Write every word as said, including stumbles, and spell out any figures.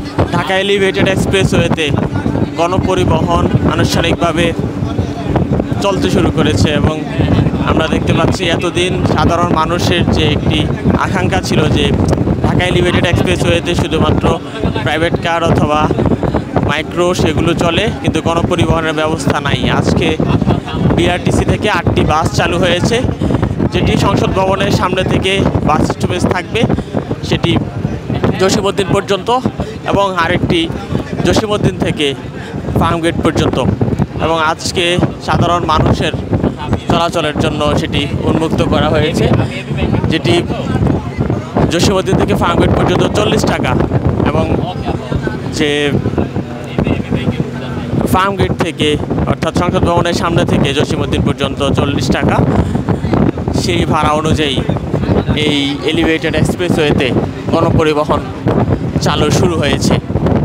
Dhaka elevated এক্সপ্রেসওয়েতে গণপরিবহন আনুষ্ঠানিকভাবে চলতে শুরু করেছে এবং আমরা দেখতে পাচ্ছি এতদিন সাধারণ মানুষের যে একটি আকাঙ্ক্ষা ছিল যে ঢাকা এলিভেটেড এক্সপ্রেসওয়েতে শুধুমাত্র প্রাইভেট কার অথবা মাইক্রো সেগুলো চলে, কিন্তু গণপরিবহনের ব্যবস্থা নাই। আজকে বিআরটিসি থেকে আটটি বাস চালু হয়েছে, যেটি সংসদ ভবনের সামনে থেকে বাস স্টপেজ থাকবে, সেটি জসীমউদ্দিন পর্যন্ত, এবং আরেকটি জসীমউদ্দিন থেকে ফার্মগেট পর্যন্ত। এবং আজকে সাধারণ মানুষের চলাচলের জন্য সেটি উন্মুক্ত করা হয়েছে, যেটি জসীমউদ্দিন থেকে ফার্মগেট পর্যন্ত চল্লিশ টাকা, এবং যে ফার্মগেট থেকে অর্থাৎ সংসদ ভবনের সামনে থেকে জসীমউদ্দিন পর্যন্ত চল্লিশ টাকা, সেই ভাড়া অনুযায়ী এই এলিভেটেড এক্সপ্রেসওয়েতে গণপরিবহন চালু শুরু হয়েছে।